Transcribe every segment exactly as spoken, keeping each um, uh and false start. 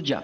ऊर्जा।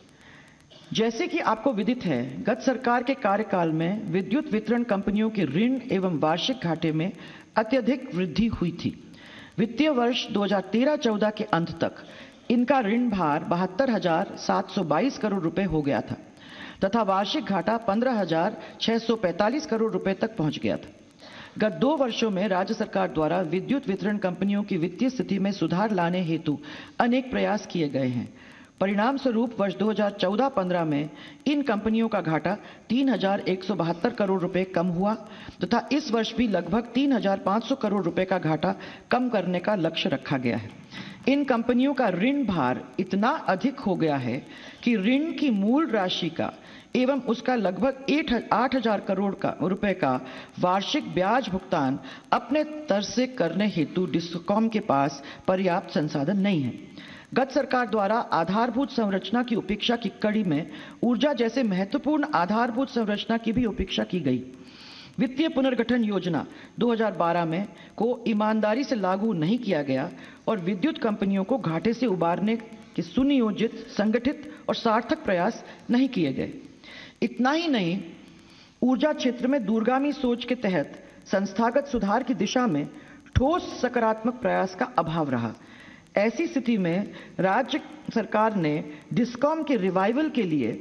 जैसे कि आपको विदित है, गत सरकार के कार्यकाल में विद्युत वितरण कंपनियों के ऋण एवं वार्षिक घाटे में अत्यधिक वृद्धि हुई थी। वित्तीय वर्ष दो हज़ार तेरह चौदह के अंत तक इनका ऋण भार बहत्तर हजार सात सौ बाईस करोड़ रुपए हो गया था तथा वार्षिक घाटा पंद्रह हजार छह सौ पैंतालीस करोड़ रुपए तक पहुंच गया था। गत दो वर्षों में राज्य सरकार द्वारा विद्युत वितरण कंपनियों की वित्तीय स्थिति में सुधार लाने हेतु अनेक प्रयास किए गए हैं। परिणाम स्वरूप वर्ष दो हज़ार चौदह पंद्रह में इन कंपनियों का घाटा तीन हजार एक सौ बहत्तर करोड़ रुपए कम हुआ तथा इस वर्ष भी लगभग तीन हजार पाँच सौ करोड़ रुपए का घाटा कम करने का लक्ष्य रखा गया है। इन कंपनियों का ऋण भार इतना अधिक हो गया है कि ऋण की मूल राशि का एवं उसका लगभग आठ हजार करोड़ का रुपए का वार्षिक ब्याज भुगतान अपने तरफ से करने हेतु डिस्कॉम के पास पर्याप्त संसाधन नहीं है। गत सरकार द्वारा आधारभूत संरचना की उपेक्षा की कड़ी में ऊर्जा जैसे महत्वपूर्ण आधारभूत संरचना की भी उपेक्षा की गई। वित्तीय पुनर्गठन योजना दो हज़ार बारह में को ईमानदारी से लागू नहीं किया गया और विद्युत कंपनियों को घाटे से उबारने के सुनियोजित, संगठित और सार्थक प्रयास नहीं किए गए। इतना ही नहीं, ऊर्जा क्षेत्र में दूरगामी सोच के तहत संस्थागत सुधार की दिशा में ठोस सकारात्मक प्रयास का अभाव रहा। ऐसी स्थिति में राज्य सरकार ने डिस्कॉम के रिवाइवल के लिए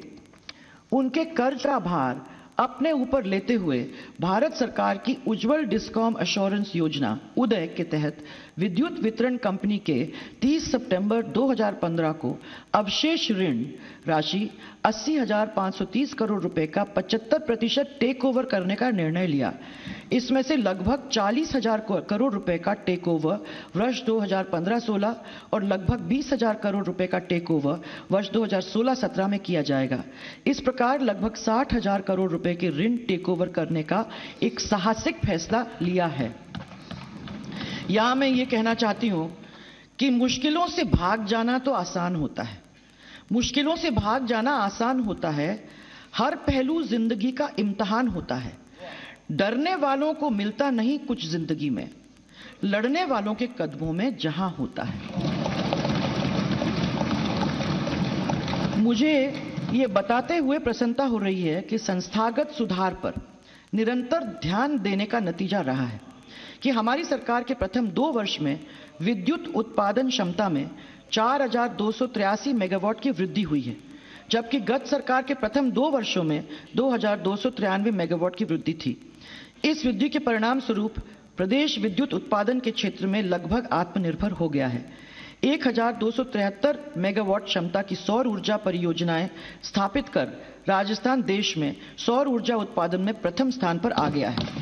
उनके कर्ज का भार अपने ऊपर लेते हुए भारत सरकार की उज्जवल डिस्कॉम एश्योरेंस योजना उदय के तहत विद्युत वितरण कंपनी के तीस सितंबर दो हज़ार पंद्रह को अवशेष ऋण राशि अस्सी हजार पाँच सौ तीस करोड़ रुपए का पचहत्तर प्रतिशत टेक ओवर करने का निर्णय लिया। इसमें से लगभग चालीस हजार करोड़ रुपए का टेक ओवर वर्ष दो हज़ार पंद्रह सोलह और लगभग बीस हजार करोड़ रुपए का टेक ओवर वर्ष दो हज़ार सोलह सत्रह में किया जाएगा। इस प्रकार लगभग साठ हजार करोड़ रुपए के ऋण टेक ओवर करने का एक साहसिक फैसला लिया है। यहां मैं ये कहना चाहती हूं कि मुश्किलों से भाग जाना तो आसान होता है, मुश्किलों से भाग जाना आसान होता है। हर पहलू जिंदगी का इम्तिहान होता है। डरने वालों को मिलता नहीं कुछ जिंदगी में, लड़ने वालों के कदमों में जहां होता है। मुझे ये बताते हुए प्रसन्नता हो रही है कि संस्थागत सुधार पर निरंतर ध्यान देने का नतीजा रहा है कि हमारी सरकार के प्रथम दो वर्ष में विद्युत उत्पादन क्षमता में चार हजार दो सौ तिरासी मेगावाट की वृद्धि हुई है, जबकि गत सरकार के प्रथम दो वर्षों में दो हजार दो सौ तिरानवे मेगावाट की वृद्धि थी। इस वृद्धि के परिणाम स्वरूप प्रदेश विद्युत उत्पादन के क्षेत्र में लगभग आत्मनिर्भर हो गया है। एक हजार दो सौ तिहत्तर मेगावाट क्षमता की सौर ऊर्जा परियोजनाएं स्थापित कर राजस्थान देश में सौर ऊर्जा उत्पादन में प्रथम स्थान पर आ गया है।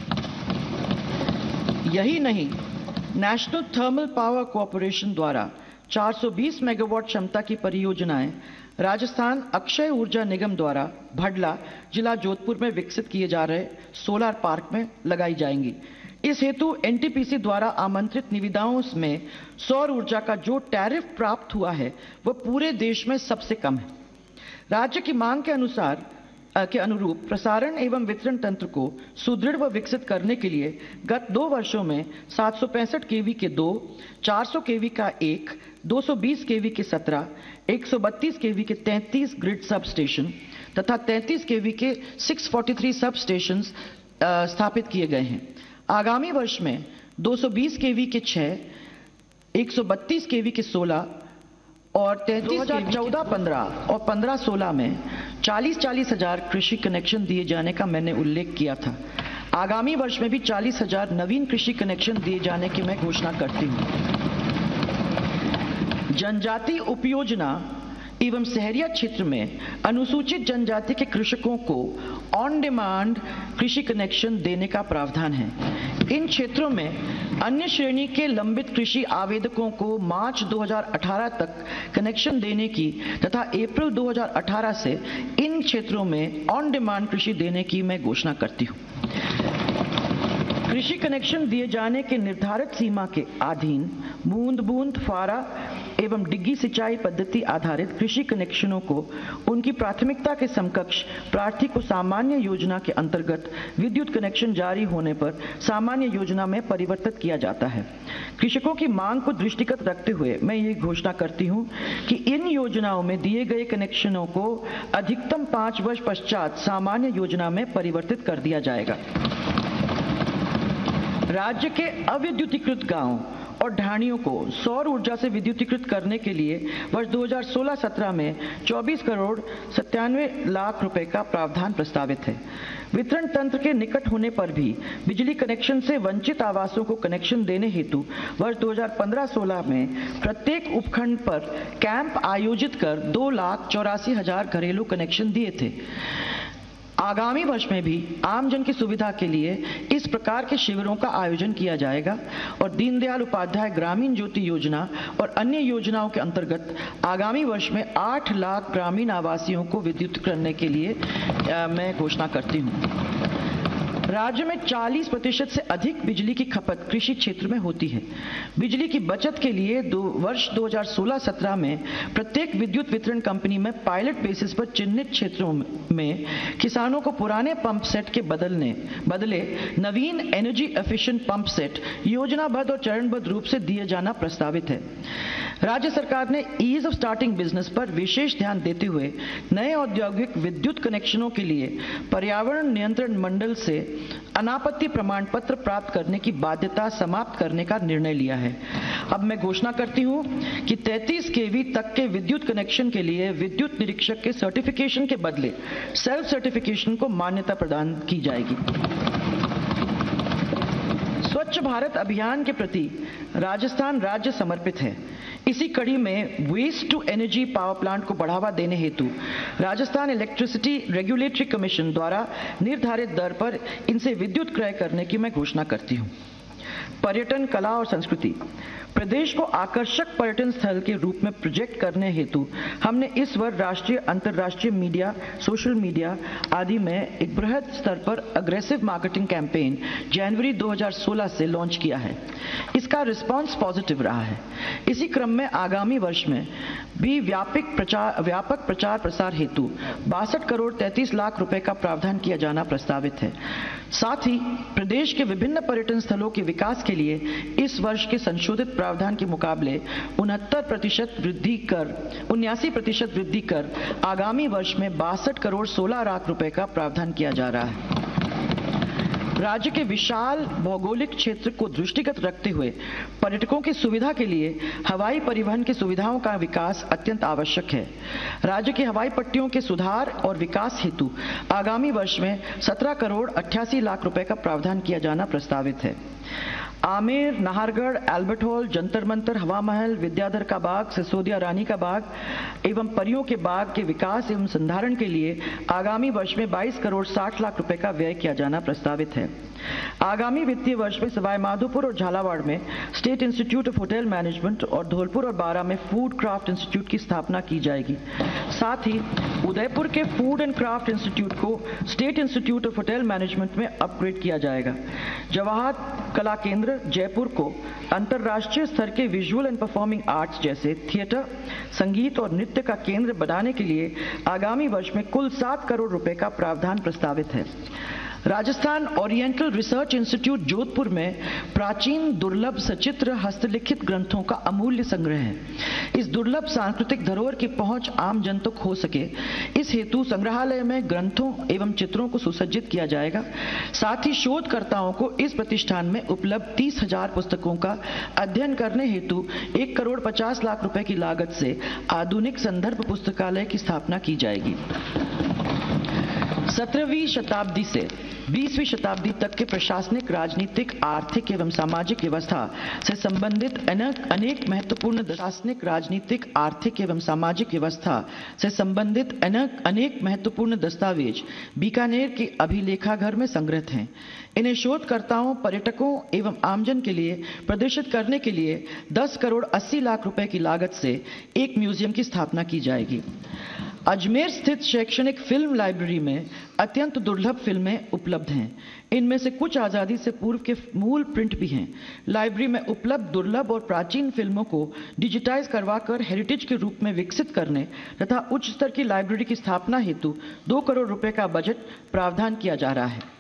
यही नहीं, नेशनल थर्मल पावर कॉरपोरेशन द्वारा चार सौ बीस मेगावाट क्षमता की परियोजनाएं राजस्थान अक्षय ऊर्जा निगम द्वारा भडला जिला जोधपुर में विकसित किए जा रहे सोलर पार्क में लगाई जाएंगी। इस हेतु एनटीपीसी द्वारा आमंत्रित निविदाओं में सौर ऊर्जा का जो टैरिफ प्राप्त हुआ है वह पूरे देश में सबसे कम है। राज्य की मांग के अनुसार के अनुरूप प्रसारण एवं वितरण तंत्र को सुदृढ़ व विकसित करने के लिए गत दो वर्षों में सात सौ पैंसठ केवी के दो, चार सौ केवी का एक, दो सौ बीस केवी के सत्रह, एक सौ बत्तीस केवी के तैंतीस ग्रिड सब स्टेशन तथा तैंतीस केवी के छह सौ तैंतालीस सब स्टेशन स्थापित किए गए हैं। आगामी वर्ष में दो सौ बीस केवी के छह, एक सौ बत्तीस केवी के सोलह और तैंतीस दो हज़ार चौदह पंद्रह और पंद्रह सोलह में चालीस चालीस हजार कृषि कनेक्शन दिए जाने का मैंने उल्लेख किया था। आगामी वर्ष में भी चालीस हजार नवीन कृषि कनेक्शन दिए जाने की मैं घोषणा करती हूँ। जनजाति उपयोजना एवं शहरिया क्षेत्र में अनुसूचित जनजाति के कृषकों को ऑन डिमांड कृषि कनेक्शन देने का प्रावधान है। इन क्षेत्रों में अन्य श्रेणी के लंबित कृषि आवेदकों को मार्च दो हज़ार अठारह तक कनेक्शन देने की तथा अप्रैल दो हज़ार अठारह से इन क्षेत्रों में ऑन डिमांड कृषि देने की मैं घोषणा करती हूँ। कृषि कनेक्शन दिए जाने के निर्धारित सीमा के अधीन बूंद बूंद फारा एवं डिग्गी सिंचाई पद्धति आधारित कृषि कनेक्शनों को उनकी प्राथमिकता के समकक्ष प्रार्थी को सामान्य योजना के अंतर्गत विद्युत कनेक्शन जारी होने पर सामान्य योजना में परिवर्तित किया जाता है। कृषकों की मांग को दृष्टिगत रखते हुए मैं ये घोषणा करती हूँ कि इन योजनाओं में दिए गए कनेक्शनों को अधिकतम पाँच वर्ष पश्चात सामान्य योजना में परिवर्तित कर दिया जाएगा। राज्य के अविद्युतीकृत गांवों और ढाणियों को सौर ऊर्जा से विद्युतीकृत करने के लिए वर्ष दो हज़ार सोलह सत्रह में चौबीस करोड़ सत्तानवे लाख रुपए का प्रावधान प्रस्तावित है। वितरण तंत्र के निकट होने पर भी बिजली कनेक्शन से वंचित आवासों को कनेक्शन देने हेतु वर्ष दो हज़ार पंद्रह सोलह में प्रत्येक उपखंड पर कैंप आयोजित कर दो लाख चौरासी हजार घरेलू कनेक्शन दिए थे। आगामी वर्ष में भी आमजन की सुविधा के लिए इस प्रकार के शिविरों का आयोजन किया जाएगा और दीनदयाल उपाध्याय ग्रामीण ज्योति योजना और अन्य योजनाओं के अंतर्गत आगामी वर्ष में आठ लाख ग्रामीण आवासियों को विद्युत करने के लिए आ, मैं घोषणा करती हूँ। राज्य में चालीस प्रतिशत से अधिक बिजली की खपत कृषि क्षेत्र में होती है। बिजली की बचत के लिए दो वर्ष दो हज़ार सोलह सत्रह में प्रत्येक विद्युत वितरण कंपनी में पायलट बेसिस पर चिन्हित क्षेत्रों में किसानों को पुराने पंप सेट के बदलने बदले नवीन एनर्जी एफिशिएंट पंप सेट योजनाबद्ध और चरणबद्ध रूप से दिए जाना प्रस्तावित है। राज्य सरकार ने ईज ऑफ स्टार्टिंग बिजनेस पर विशेष ध्यान देते हुए नए औद्योगिक विद्युत कनेक्शनों के लिए पर्यावरण नियंत्रण मंडल से अनापत्ति प्रमाण पत्र प्राप्त करने की बाध्यता समाप्त करने का निर्णय लिया है। अब मैं घोषणा करती हूं कि तैंतीस केवी तक के विद्युत कनेक्शन के लिए विद्युत निरीक्षक के सर्टिफिकेशन के बदले सेल्फ सर्टिफिकेशन को मान्यता प्रदान की जाएगी। स्वच्छ भारत अभियान के प्रति राजस्थान राज्य समर्पित है। इसी कड़ी में waste to energy power plant को बढ़ावा देने हेतु राजस्थान इलेक्ट्रिसिटी रेगुलेटरी कमीशन द्वारा निर्धारित दर पर इनसे विद्युत क्रय करने की मैं घोषणा करती हूं। पर्यटन, कला और संस्कृति। प्रदेश को आकर्षक पर्यटन स्थल के रूप में प्रोजेक्ट करने हेतु हमने इस वर्ष राष्ट्रीय, अंतर्राष्ट्रीय मीडिया, सोशल मीडिया आदि में एक बृहद स्तर पर अग्रेसिव मार्केटिंग कैंपेन जनवरी दो हज़ार सोलह से लॉन्च किया है। इसका रिस्पांस पॉजिटिव रहा है। इसी क्रम में आगामी वर्ष में भी व्यापक प्रचार व्यापक प्रचार प्रसार हेतु बासठ करोड़ तैंतीस लाख रुपए का प्रावधान किया जाना प्रस्तावित है। साथ ही प्रदेश के विभिन्न पर्यटन स्थलों के विकास के लिए इस वर्ष के संशोधित प्रावधान के मुकाबले उनहत्तर प्रतिशत वृद्धि कर उन्यासी प्रतिशत वृद्धि कर आगामी वर्ष में बासठ करोड़ सोलह लाख रुपए का प्रावधान किया जा रहा है। राज्य के विशाल भौगोलिक क्षेत्र को दृष्टिगत रखते हुए पर्यटकों की सुविधा के लिए हवाई परिवहन की सुविधाओं का विकास अत्यंत आवश्यक है। राज्य की हवाई पट्टियों के सुधार और विकास हेतु आगामी वर्ष में सत्रह करोड़ अट्ठासी लाख रुपए का प्रावधान किया जाना प्रस्तावित है। आमेर, नाहरगढ़, एल्बर्ट हॉल, जंतर मंतर, हवा महल, विद्याधर का बाग, सिसोदिया रानी का बाग एवं परियों के बाग के विकास एवं संधारण के लिए आगामी वर्ष में बाईस करोड़ साठ लाख रुपए का व्यय किया जाना प्रस्तावित है। आगामी वित्तीय वर्ष में सवाई माधोपुर और झालावाड़ में state institute of hotel management और धौलपुर और बारा में फूड क्राफ्ट इंस्टीट्यूट की स्थापना की जाएगी। साथ ही उदयपुर के फूड एंड क्राफ्ट इंस्टीट्यूट को state institute of hotel management में अपग्रेड किया जाएगा। जवाहर कला केंद्र जयपुर को अंतर्राष्ट्रीय स्तर के विजुअल एंड परफॉर्मिंग आर्ट्स जैसे थिएटर, संगीत और नृत्य का केंद्र बनाने के लिए आगामी वर्ष में कुल सात करोड़ रुपए का प्रावधान प्रस्तावित है। Rajasthan oriental research institute Jodhpur में प्राचीन दुर्लभ सचित्र हस्तलिखित ग्रंथों का अमूल्य संग्रह है। इस दुर्लभ सांस्कृतिक धरोहर की पहुंच आम जन तक हो सके, इस हेतु संग्रहालय में ग्रंथों एवं चित्रों को सुसज्जित किया जाएगा। साथ ही शोधकर्ताओं को इस प्रतिष्ठान में उपलब्ध तीस हजार पुस्तकों का अध्ययन करने हेतु एक करोड़ पचास लाख रुपए की लागत से आधुनिक संदर्भ पुस्तकालय की स्थापना की जाएगी। सत्रहवीं शताब्दी से बीसवीं शताब्दी तक के प्रशासनिक, राजनीतिक, आर्थिक एवं सामाजिक व्यवस्था से संबंधित अनेक महत्वपूर्ण प्रशासनिक, राजनीतिक, आर्थिक एवं सामाजिक व्यवस्था से संबंधित अनेक महत्वपूर्ण दस्तावेज बीकानेर के अभिलेखागार में संग्रहित हैं। इन्हें शोधकर्ताओं, पर्यटकों एवं आमजन के लिए प्रदर्शित करने के लिए दस करोड़ अस्सी लाख रुपए की लागत से एक म्यूजियम की स्थापना की जाएगी। अजमेर स्थित शैक्षणिक फिल्म लाइब्रेरी में अत्यंत दुर्लभ फिल्में उपलब्ध हैं। इनमें से कुछ आज़ादी से पूर्व के मूल प्रिंट भी हैं। लाइब्रेरी में उपलब्ध दुर्लभ और प्राचीन फिल्मों को डिजिटाइज करवाकर हेरिटेज के रूप में विकसित करने तथा उच्च स्तर की लाइब्रेरी की स्थापना हेतु दो करोड़ रुपए का बजट प्रावधान किया जा रहा है।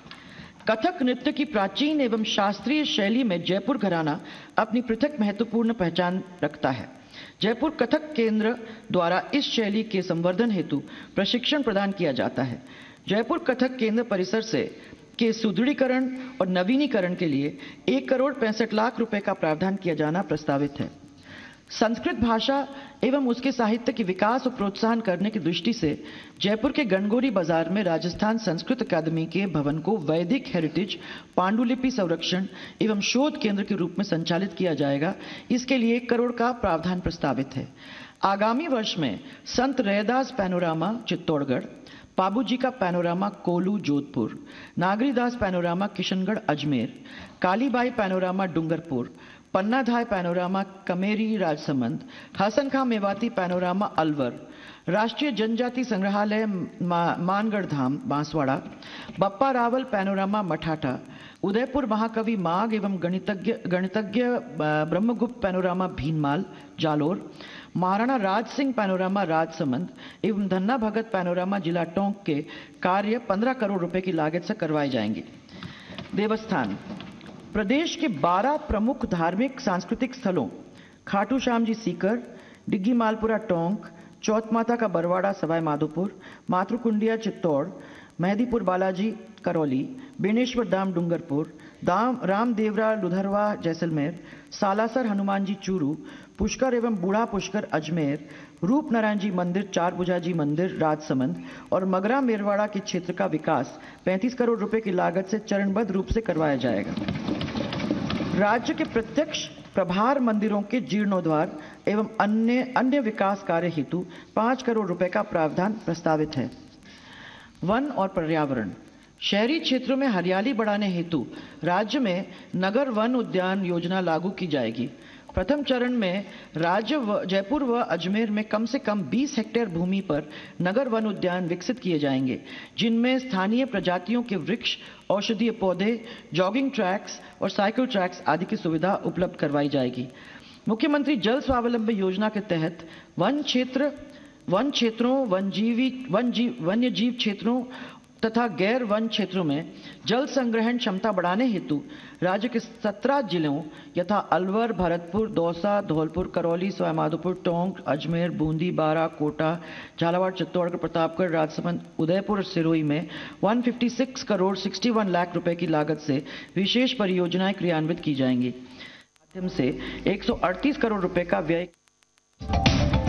कथक नृत्य की प्राचीन एवं शास्त्रीय शैली में जयपुर घराना अपनी पृथक महत्वपूर्ण पहचान रखता है। जयपुर कथक केंद्र द्वारा इस शैली के संवर्धन हेतु प्रशिक्षण प्रदान किया जाता है। जयपुर कथक केंद्र परिसर से के सुदृढ़ीकरण और नवीनीकरण के लिए एक करोड़ पैंसठ लाख रुपए का प्रावधान किया जाना प्रस्तावित है। संस्कृत भाषा एवं उसके साहित्य के विकास और प्रोत्साहन करने की दृष्टि से जयपुर के गणगौरी बाजार में राजस्थान संस्कृत अकादमी के भवन को वैदिक हेरिटेज पांडुलिपि संरक्षण एवं शोध केंद्र के रूप में संचालित किया जाएगा। इसके लिए एक करोड़ का प्रावधान प्रस्तावित है। आगामी वर्ष में संत रैदास पैनोरामा चित्तौड़गढ़, बाबूजी का पैनोरामा कोलू Jodhpur, Nagridas panorama Kishangarh Ajmer, Kalibai panorama Dungarpur, Pannadhai panorama कमेरी Rajsamand, Hasan खां मेवाती पैनोरामा अलवर, राष्ट्रीय जनजाति संग्रहालय मा, मानगढ़ धाम बांसवाड़ा, बप्पा रावल पैनोरामा मठाठा, उदयपुर महाकवि माघ एवं गणितज्ञ गणितज्ञ ब्रह्मगुप्त पैनोरामा भीनमाल जालोर, महाराणा राज सिंह पैनोरामा राजसमंद एवं धन्ना भगत पैनोरामा जिला टोंक के कार्य पंद्रह करोड़ रुपए की लागत से करवाए जाएंगे। देवस्थान प्रदेश के बारह प्रमुख धार्मिक सांस्कृतिक स्थलों खाटू श्याम जी सीकर, डिग्गी मालपुरा टोंक, चौथ माता का बरवाड़ा सवाई माधोपुर, मातृकुंडिया चित्तौड़, मेहदीपुर बालाजी करौली, बेनेश्वर धाम डूंगरपुर, दाम रामदेवरा लुधरवा जैसलमेर, सालासर हनुमान जी चूरू, पुष्कर एवं बूढ़ा पुष्कर अजमेर, रूप नारायण जी मंदिर चारभुजा जी मंदिर राजसमंद और मगरा मेरवाड़ा के क्षेत्र का विकास पैंतीस करोड़ रुपए की लागत से चरणबद्ध रूप से करवाया जाएगा। राज्य के प्रत्यक्ष प्रभार मंदिरों के जीर्णोद्धार एवं अन्य अन्य विकास कार्य हेतु पांच करोड़ रुपए का प्रावधान प्रस्तावित है। वन और पर्यावरण शहरी क्षेत्रों में हरियाली बढ़ाने हेतु राज्य में नगर वन उद्यान योजना लागू की जाएगी। प्रथम चरण में राज्य व जयपुर व अजमेर में कम से कम बीस हेक्टेयर भूमि पर नगर वन उद्यान विकसित किए जाएंगे, जिनमें स्थानीय प्रजातियों के वृक्ष, औषधीय पौधे, जॉगिंग ट्रैक्स और साइकिल ट्रैक्स आदि की सुविधा उपलब्ध करवाई जाएगी। मुख्यमंत्री जल स्वावलंबन योजना के तहत वन क्षेत्र वन क्षेत्रों वनजीवी वन जीव वन्य जीव क्षेत्रों तथा गैर वन क्षेत्रों में जल संग्रहण क्षमता बढ़ाने हेतु राज्य के सत्रह जिलों यथा अलवर, भरतपुर, दौसा, धौलपुर, करौली, सवाई माधोपुर, टोंक, अजमेर, बूंदी, बारा, कोटा, झालावाड़, चित्तौड़गढ़, प्रतापगढ़, राजसमंद, उदयपुर और सिरोही में एक सौ छप्पन करोड़ इकसठ लाख रुपए की लागत से विशेष परियोजनाएं क्रियान्वित की जाएंगी। माध्यम से एक सौ अड़तीस करोड़ रुपए का व्यय